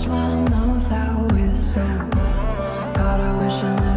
wash my mouth out with soap. God, I wish I never